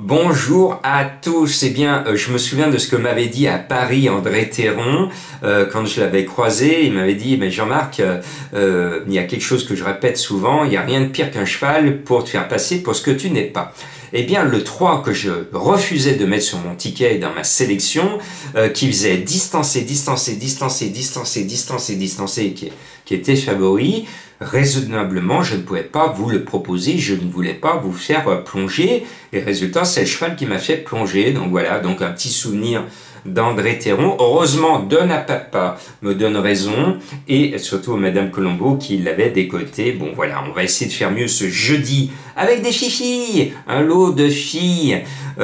Bonjour à tous. Eh bien, je me souviens de ce que m'avait dit à Paris André Théron quand je l'avais croisé. Il m'avait dit, mais Jean-Marc, il y a quelque chose que je répète souvent, il n'y a rien de pire qu'un cheval pour te faire passer pour ce que tu n'es pas. Eh bien, le 3 que je refusais de mettre sur mon ticket dans ma sélection, qui faisait distancer, qui était favori, raisonnablement, je ne pouvais pas vous le proposer, je ne voulais pas vous faire plonger, et résultat, c'est le cheval qui m'a fait plonger, donc voilà, donc un petit souvenir d'André Théron. Heureusement, Donna Papa me donne raison, et surtout Madame Colombo qui l'avait décoté. Bon voilà, on va essayer de faire mieux ce jeudi, avec des filles, un lot de filles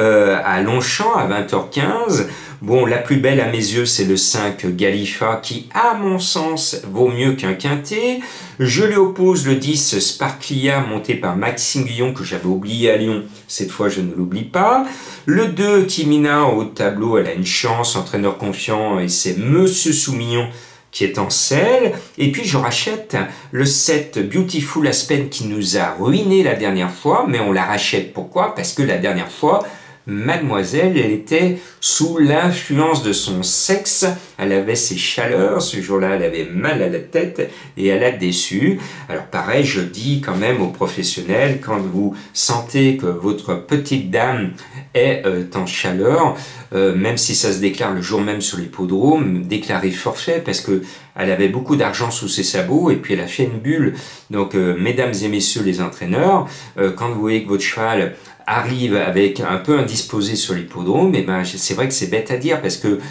à Longchamp à 20h15, Bon, la plus belle à mes yeux, c'est le 5 Galifa, qui, à mon sens, vaut mieux qu'un quintet. Je lui oppose le 10 Sparklia, monté par Maxime Guillon, que j'avais oublié à Lyon. Cette fois, je ne l'oublie pas. Le 2 Timina, au tableau, elle a une chance, entraîneur confiant, et c'est Monsieur Soumillon qui est en selle. Et puis, je rachète le 7 Beautiful Aspen, qui nous a ruiné la dernière fois, mais on la rachète. Pourquoi? Parce que la dernière fois, Mademoiselle, elle était sous l'influence de son sexe, elle avait ses chaleurs, ce jour-là elle avait mal à la tête et elle a déçu. Alors pareil, je dis quand même aux professionnels, quand vous sentez que votre petite dame est en chaleur, même si ça se déclare le jour même sur l'hippodrome, déclarez forfait parce que elle avait beaucoup d'argent sous ses sabots et puis elle a fait une bulle. Donc mesdames et messieurs les entraîneurs, quand vous voyez que votre cheval arrive avec un peu indisposé sur l'hippodrome, et ben c'est vrai que c'est bête à dire parce que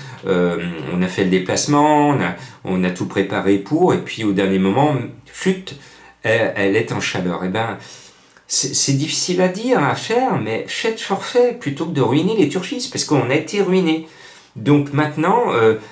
on a fait le déplacement, on a tout préparé pour, et puis au dernier moment, flûte, elle est en chaleur. Et ben c'est difficile à dire, à faire, mais faites forfait plutôt que de ruiner les turfistes parce qu'on a été ruinés. Donc maintenant,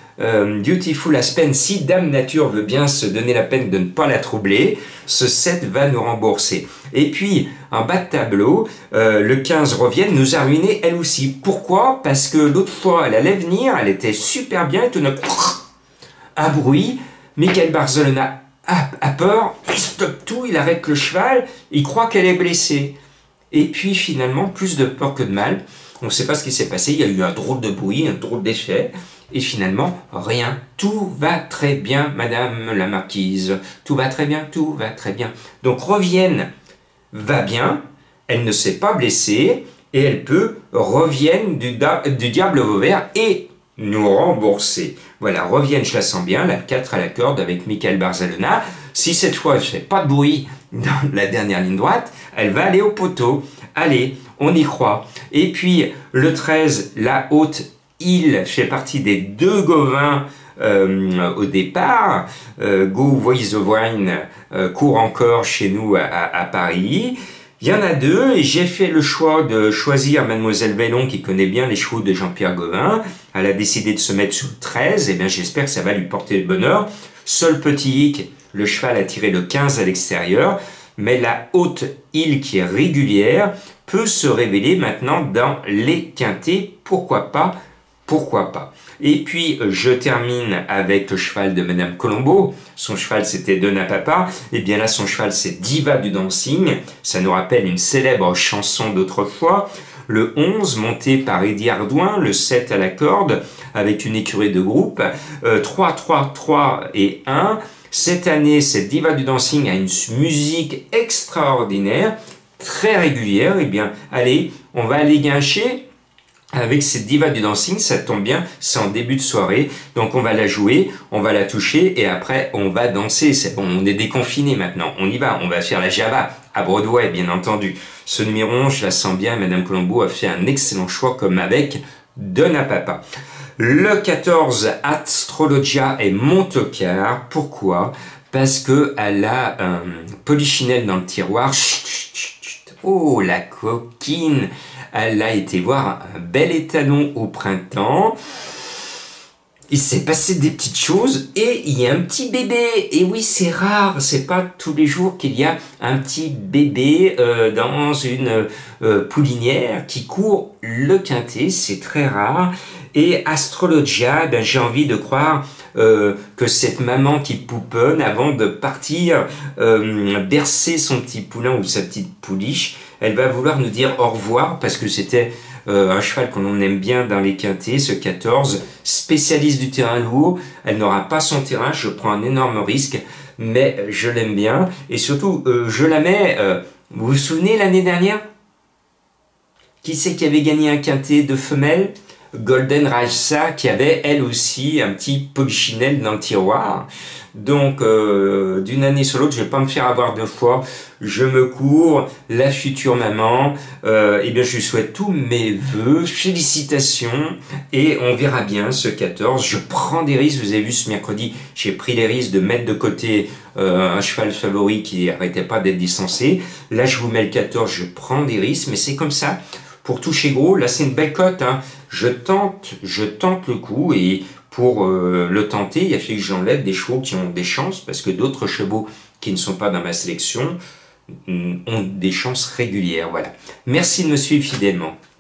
Beautiful Aspen, si Dame Nature veut bien se donner la peine de ne pas la troubler, ce 7 va nous rembourser. Et puis, en bas de tableau, le 15 Revienne nous a ruiné elle aussi. Pourquoi? Parce que l'autre fois, elle allait venir, elle était super bien, et tout d'un coup, un bruit, Michael Barzolona a peur, il stoppe tout, il arrête le cheval, il croit qu'elle est blessée. Et puis finalement, plus de peur que de mal, on ne sait pas ce qui s'est passé, il y a eu un drôle de bruit, un drôle d'effet, et finalement, rien. Tout va très bien, Madame la Marquise. Tout va très bien, tout va très bien. Donc Revienne va bien, elle ne s'est pas blessée, et elle peut Revienne du diable Vauvert et nous rembourser. Voilà, Revienne, je la sens bien, la 4 à la corde avec Michael Barzalona. Si cette fois, elle ne fait pas de bruit dans la dernière ligne droite, elle va aller au poteau. Allez, on y croit. Et puis, le 13, la haute, il fait partie des deux Gauvins au départ. Go Voice of Wine court encore chez nous à Paris. Il y en a deux et j'ai fait le choix de choisir Mademoiselle Vellon qui connaît bien les chevaux de Jean-Pierre Gauvin. Elle a décidé de se mettre sur le 13. Et bien j'espère que ça va lui porter le bonheur. Seul petit hic, le cheval a tiré le 15 à l'extérieur. Mais la haute île qui est régulière peut se révéler maintenant dans les quintets. Pourquoi pas? Pourquoi pas? Et puis, je termine avec le cheval de Madame Colombo. Son cheval, c'était Donna Papa. Et bien là, son cheval, c'est Diva du Dancing. Ça nous rappelle une célèbre chanson d'autrefois. Le 11, monté par Eddie Ardouin. Le 7 à la corde, avec une écurie de groupe. 3, 3, 3 et 1. Cette année, cette Diva du Dancing a une musique extraordinaire, très régulière. Eh bien, allez, on va aller guincher avec cette Diva du Dancing, ça tombe bien, c'est en début de soirée, donc on va la jouer, on va la toucher, et après on va danser. C'est bon, on est déconfiné maintenant, on y va, on va faire la Java, à Broadway bien entendu. Ce numéro 11, je la sens bien, Madame Colombo a fait un excellent choix, comme avec Donna Papa. Le 14, Astrologia et Montocar, pourquoi? Parce que elle a un polichinelle dans le tiroir. Chut, chut, chut. Oh, la coquine! Elle a été voir un bel étalon au printemps. Il s'est passé des petites choses et il y a un petit bébé. Et oui, c'est rare, c'est pas tous les jours qu'il y a un petit bébé dans une poulinière qui court le quintet, c'est très rare. Et Astrologia, ben, j'ai envie de croire que cette maman qui pouponne avant de partir bercer son petit poulain ou sa petite pouliche, elle va vouloir nous dire au revoir parce que c'était un cheval qu'on aime bien dans les quintés, ce 14, spécialiste du terrain lourd. Elle n'aura pas son terrain, je prends un énorme risque, mais je l'aime bien. Et surtout, je la mets, vous vous souvenez l'année dernière? Qui c'est qui avait gagné un quintet de femelles? Golden Rajsa, qui avait elle aussi un petit polichinelle dans le tiroir. Donc d'une année sur l'autre, je vais pas me faire avoir 2 fois. Je me cours, la future maman. Eh bien, je lui souhaite tous mes vœux, félicitations, et on verra bien ce 14. Je prends des risques. Vous avez vu ce mercredi, j'ai pris les risques de mettre de côté un cheval favori qui arrêtait pas d'être distancé. Là, je vous mets le 14. Je prends des risques, mais c'est comme ça. Pour toucher gros, là c'est une belle cote, hein. Je tente le coup, et pour le tenter, il a fallu que j'enlève des chevaux qui ont des chances, parce que d'autres chevaux qui ne sont pas dans ma sélection ont des chances régulières. Voilà. Merci de me suivre fidèlement.